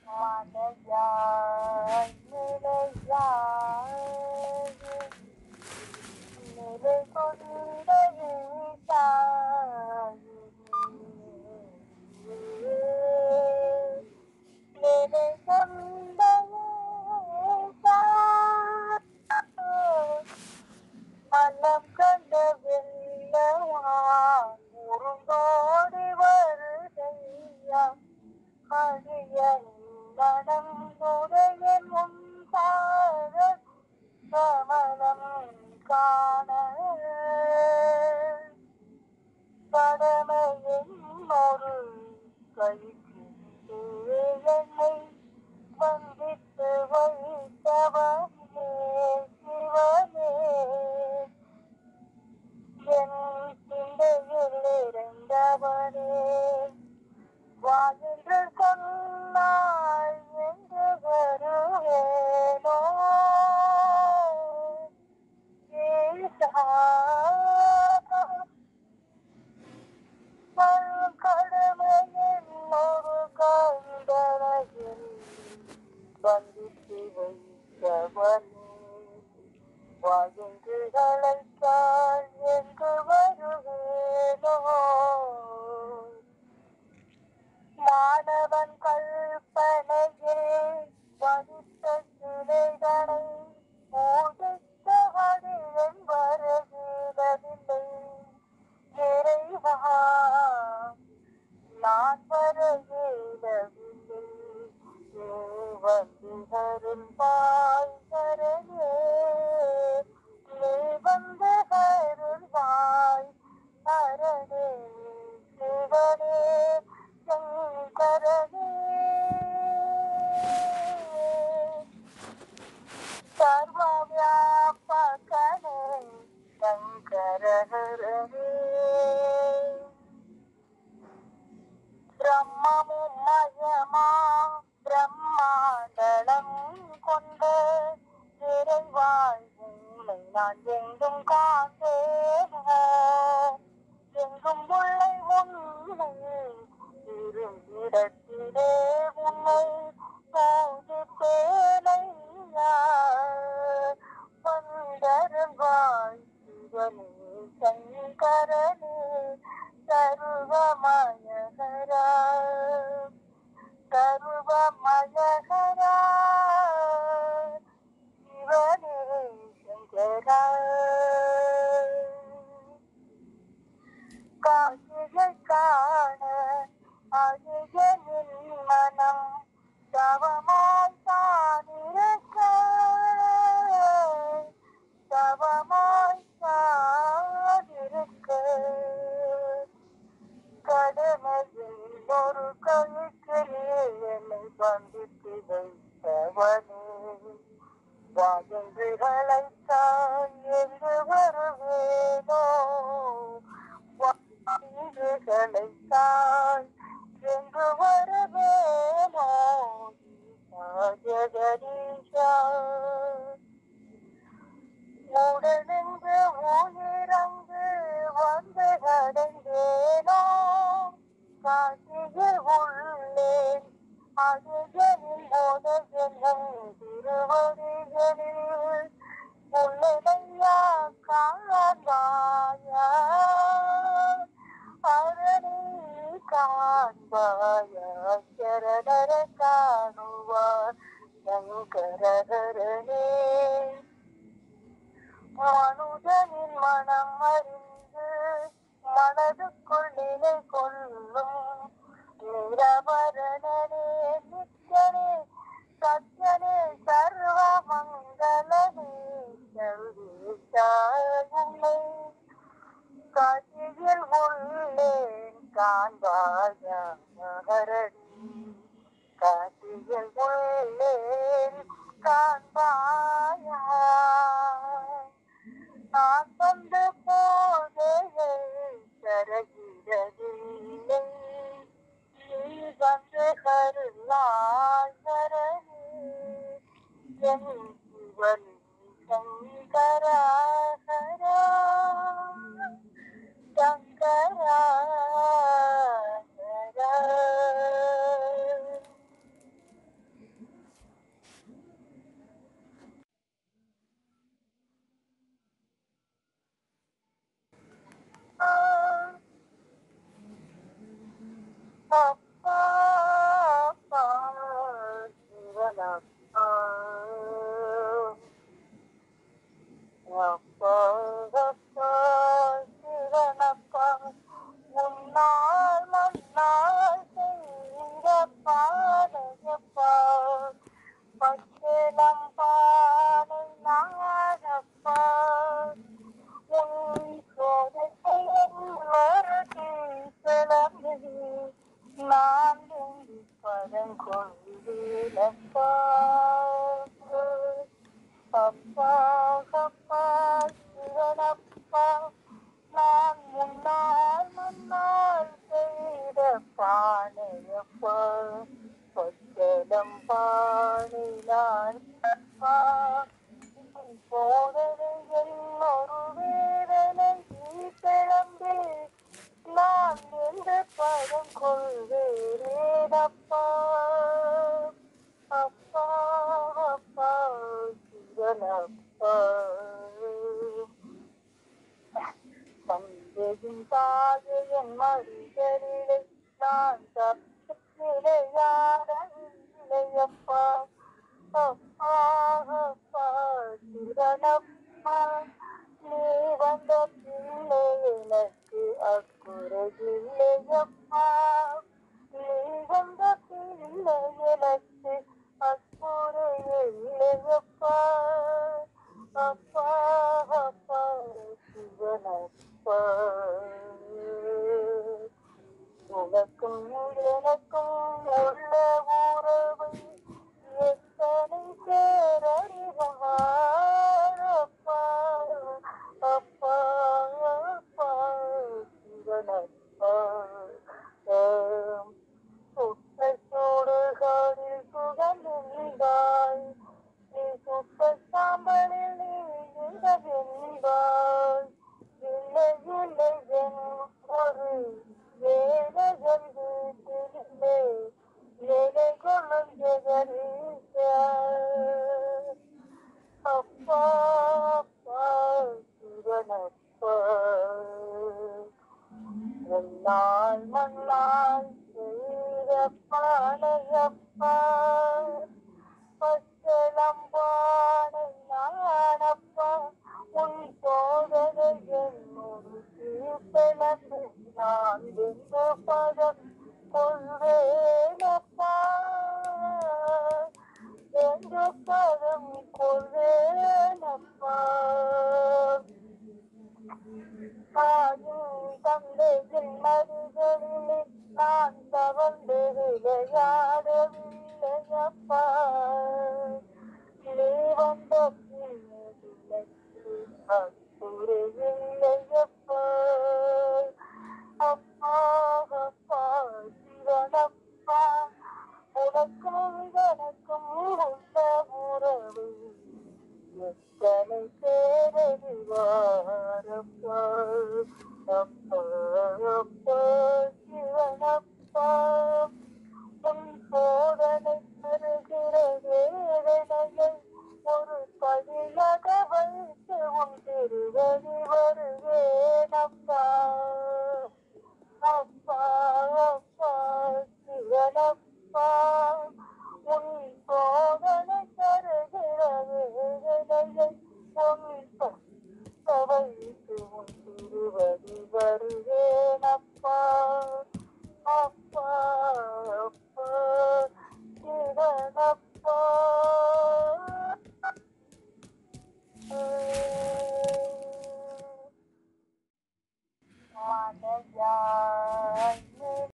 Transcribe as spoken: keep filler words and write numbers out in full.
மலையாய் நிலையாய் நிலை கொண்ட ஈசாய் நிலை கொண்ட ஈசாய் மனம் கண்ட வெள்ளவான் உருந்தோடி வருகையா அடியன் மனம் உடைய முன்பாக கமலம் காண கடமையின் ஒரு கைக்கு என்னை வந்தித்து வைத்தவனே சிவனே என் சிந்தையில் இருந்தவனே வா என்று சொன்னாய் என்று வருவேனோ ஈசா கடமையின் ஒரு கண்டனையில் வந்தித்து வைத்தவனே வா என்று அழைத்தாய் என்று வருவேனோ மாணவன் கல்பனையில் வதித்த சிலைகளை பூஜித்த வடிவன் வருகிறதில்லை இறைவா நான் வருகிறதில்லை நீ வந்து அருள்வாய் சரணே நீ வந்து அருள்வாய் சரணே சிவனே சங்கரனே சர்வவியாபகனே சங்கரஹரனே பிரம்மமும் மயமா பிரம்மாண்டலம் கொண்ட இறைவாய் உன்னை நான் எங்கும் காண்பேன் எங்கும் உள்ளை உன்னை இருந்திடத்திலே உன்னை பூஜிப்பேனையா வந்தருள்வாய் சிவனே சங்கரனே சர்வமயகரா சர்வமயகரா சிவனே சங்கரா காட்சியை காண அழகனின் மனம் தவமாய் தானிருக்க தவமாய் தானிருக்க கடமையில் ஒரு கைக்கு என்னை வந்தித்து வைத்தவனே வா என்று அழைத்தாய் என்று வருவேனோ என்று அழைத்தாய் என்று வருவேனோ ஜெகதீஷா உடனென்று உயிரங்கு வந்து அடைந்தேனோ காட்சியில் உள்ளேன் அழகனின் மோதகனும் திருவடிகளில் உள்ளதையா காண்பாயா அரணி காண்பாயா சரணர காணுவார் சங்கரஹரனே மனுஜனின் மனம் அறிந்து மனதுக்குள் நிலை கொள்ளும் நிரபரணனே நித்யனே சத்யனே சர்வ மங்களனே சர்வேசாயனை காட்சியில் உள்ளேன் காண்பாயா ஹரணி காட்சியில் உள்ளேன் காண்பாயா நான் வந்த போதையை தருகிறதில்லை நீ வந்து கருளாய் ஹரணி என் சிவன் சங்கரா ஹரா சங்கரா ஹரா நீரப்பா பச்சளம் பானை நானப்பா உன் சோதனையின் கிளம்பி நான் பதம் கொள்வீரப்பா அப்பா அப்பா சிவனப்பா நான் முன்னால் முன்னால் செய்த பானையப்பா பொச்சலம் பானை நான் அப்பா போதனை என்னொரு வேதனை கிளம்பி நான் எந்த பதம் கொள்வேனப்பா அப்பா அப்பா சிவனப்பா தந்தையின் தாயின் மறிகளிலே நான் தப்பிலையாடப்பா அப்பா அப்பா சிவனப்பா நீ வந்த பிள்ளை எனக்கு அக்குறையில்லையப்பா நீ வந்த பிள்ளை எனக்கு அக்குறையில்லையப்பா அப்பா அப்பா சிவனப்பா உனக்கும் எனக்கும் உள்ள உறவை எத்தனை பேரறிவாரப்பா அப்பா அப்பா சிவனப்பா சுட்ட சூடுகளில் சுகமென்பாய் நீ சுட்ட சாம்பலில் நீ இன்பமென்பாய் இல்லை இல்லை என் ஒரு வேலைகள் வீட்டிலே வேலை கொள்ளும் ஜெகரீச அப்பா அப்பா சிவனப்பா மண்ணால் மண்ணால் செய்த பானையப்பா பச்சளம்பானை நானப்பா உன் சோதனை என்னொரு தீர்ப்பெனக்கு நான் எந்த பதம் கொள்வேனப்பா எந்த பதம் கொள்வேனப்பா தாயும் தந்தையின் மருகளிலே நான் தவழ்ந்து விளையாடவில்லையப்பா நீ வந்த அக்குறையில்லையப்பா அப்பா அப்பா சிவனப்பா உனக்கும் எனக்கும் உள்ள உறவு எத்தனை பேரறிவாரப்பா அப்பா அப்பா சிவனப்பா உன் சோதனை தருகிற வேதனையை ஒரு பதிலாக வைத்து உன் திருவடி வருவேனப்பா அப்பா அப்பா சிவனப்பா உன் சோதனை தருகிற வேதனையை உன் வைத்து உன் திருவடி வருவேனப்பா அப்பா